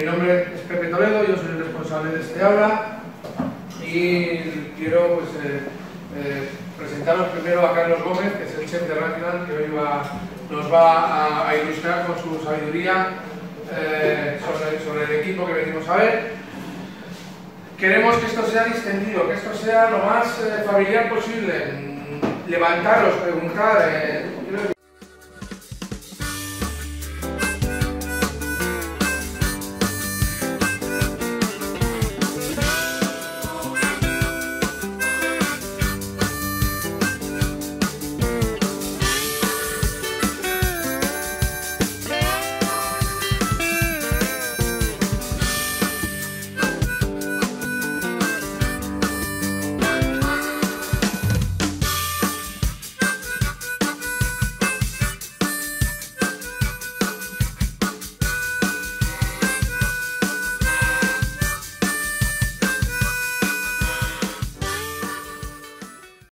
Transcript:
nombre es Pepe Toledo, yo soy el responsable de este aula y quiero pues, presentaros primero a Carlos Gómez, que es el chef de Rational, que hoy nos va a ilustrar con su sabiduría sobre el equipo que venimos a ver. Queremos que esto sea distendido, que esto sea lo más familiar posible. Levantaros, preguntar,